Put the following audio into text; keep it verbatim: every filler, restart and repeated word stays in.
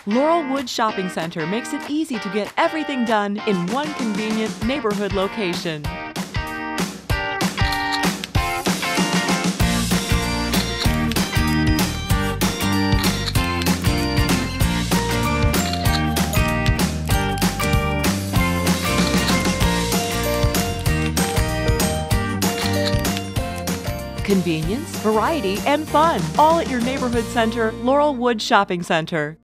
Laurelwood Shopping Center makes it easy to get everything done in one convenient neighborhood location. Convenience, variety, and fun, all at your neighborhood center, Laurelwood Shopping Center.